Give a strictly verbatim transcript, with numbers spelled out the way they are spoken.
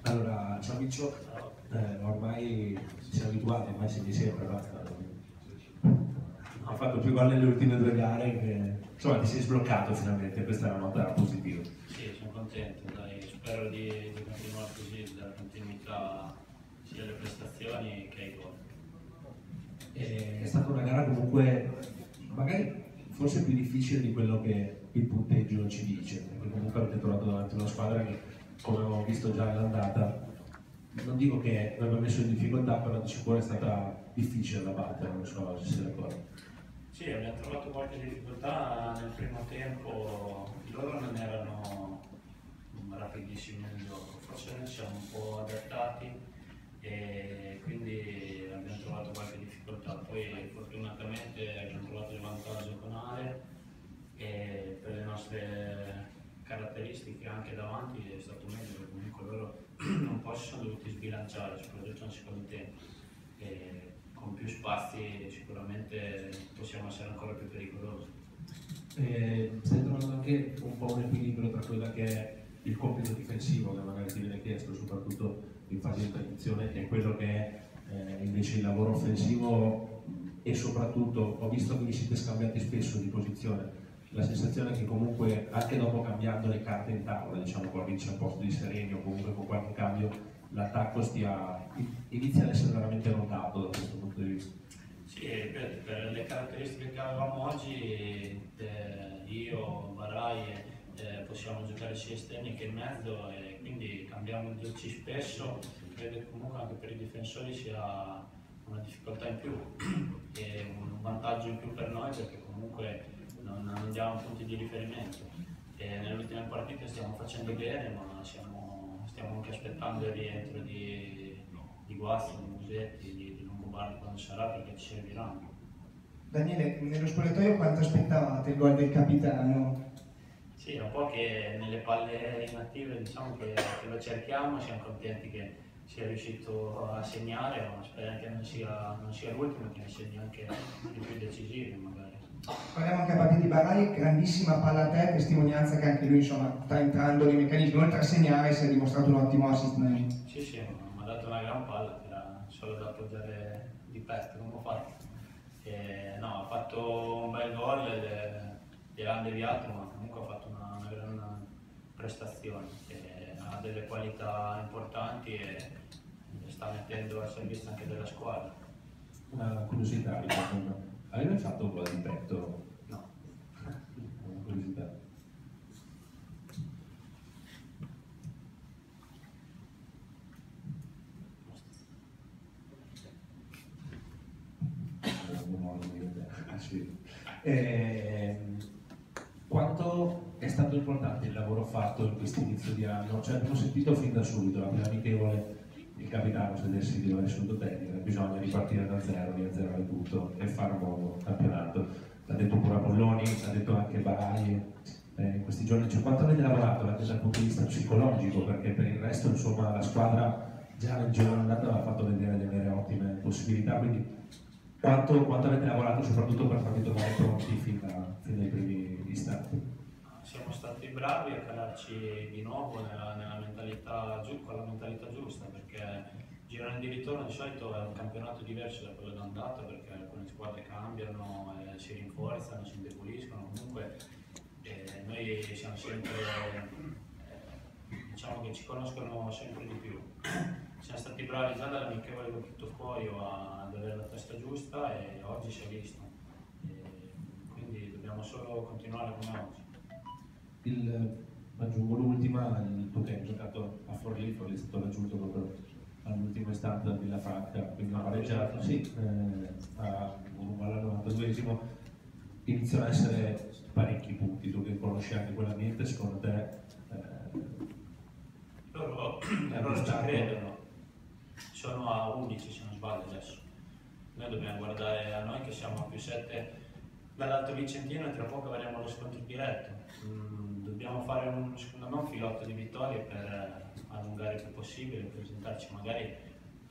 Allora, ciao Miccio, eh, ormai ci siamo abituati, ormai segni sempre, basta. Hai fatto più gol nelle ultime due gare, che, insomma ti sei sbloccato finalmente, questa è una nota positiva. Sì, sono contento, dai. Spero di, di continuare così, dare continuità sia alle prestazioni che ai gol. È stata una gara comunque, magari forse più difficile di quello che il punteggio ci dice, perché comunque avete trovato davanti una squadra che, come abbiamo visto già all'andata, non dico che vi abbia messo in difficoltà, però di sicuro è stata difficile da battere, non so se siete d'accordo. Sì, abbiamo trovato qualche difficoltà nel primo tempo, loro non erano rapidissimi nel gioco, forse noi siamo un po' adattati e quindi abbiamo trovato qualche difficoltà. Poi fortunatamente abbiamo trovato il vantaggio con Ale e per le nostre caratteristiche anche davanti è stato meglio, perché comunque loro un po' si sono dovuti sbilanciare, soprattutto nel secondo tempo. E con più spazi sicuramente possiamo essere ancora più pericolosi. Eh, stai trovando anche un po' un equilibrio tra quello che è il compito difensivo che magari ti viene chiesto, soprattutto in fase di transizione, e quello che è eh, invece il lavoro offensivo, e soprattutto ho visto che vi siete scambiati spesso di posizione. La sensazione è che comunque anche dopo cambiando le carte in tavola, diciamo con Ricci al posto di Sereni o comunque con qualche cambio, l'attacco stia, inizia ad essere veramente notato da questo punto di vista. Sì, ripeto, per le caratteristiche che avevamo oggi, eh, io, Barai, eh, possiamo giocare sia esterni che in mezzo e quindi cambiamo il giochi spesso. Credo che comunque anche per i difensori sia una difficoltà in più e un vantaggio in più per noi, perché comunque non, non diamo punti di riferimento. E nelle ultime partite stiamo facendo bene, ma siamo, stiamo anche aspettando il rientro di, di Guasti, di Musetti, di, di Longobardi quando sarà, perché ci serviranno. Daniele, nello spogliatoio quanto aspettavate il gol del capitano? Sì, è un po' che nelle palle inattive diciamo che, che lo cerchiamo, siamo contenti che sia riuscito a segnare, ma speriamo che non sia, non sia l'ultimo, che ne segni anche i più decisivi magari. Parliamo anche a parte di Barai, grandissima palla a te, testimonianza che anche lui insomma sta entrando nei meccanismi, oltre a segnare si è dimostrato un ottimo assist man. Sì, sì, mi ha dato una gran palla, era solo da appoggiare di petto, come ho fatto. E, no, ha fatto un bel gol, gliel'hanno deviato, ma comunque ha fatto una, una gran prestazione. E ha delle qualità importanti e sta mettendo al servizio anche della squadra. Una curiosità, ricordo, avevi mai fatto un gol di petto? No. Una curiosità. Eh, quanto è stato importante il lavoro fatto in questo inizio di anno? Cioè, abbiamo sentito fin da subito, la prima amichevole, il capitano sedersi di dove istituto tecnico, bisogna ripartire da zero, riazzerare tutto e fare un nuovo campionato. L'ha detto pure Apolloni, l'ha detto anche Barai eh, in questi giorni. Cioè, quanto avete lavorato anche dal punto di vista psicologico? Perché per il resto, insomma, la squadra già nel giorno andata aveva fatto vedere di avere ottime possibilità, quindi quanto, quanto avete lavorato soprattutto per farvi trovare pronti fin, da, fin dai primi istanti? Siamo stati bravi a calarci di nuovo nella, nella mentalità, con la mentalità giusta, perché il girone di ritorno di solito è un campionato diverso da quello d'andata, perché alcune squadre cambiano, eh, si rinforzano, si indeboliscono, comunque eh, noi siamo sempre, eh, diciamo che ci conoscono sempre di più. Siamo stati bravi già dall'amichevole con tutto Foio ad avere la testa giusta e oggi si è visto, e quindi dobbiamo solo continuare come oggi. Il, aggiungo l'ultima, il tu che hai giocato a Forlì, Forlì è stato raggiunto proprio all'ultimo istante da Villafranca, quindi ha pareggiato, sì, eh, a un gol al novantaduesimo. Iniziano ad essere parecchi punti, tu che conosci anche quell'ambiente, secondo te eh, loro, loro ci credono, sono a undici se non sbaglio adesso. Noi dobbiamo guardare a noi che siamo a più sette dall'Alto Vicentino e tra poco avremo lo scontro diretto. Mm, dobbiamo fare un, secondo me un filotto di vittorie per allungare il più possibile, presentarci magari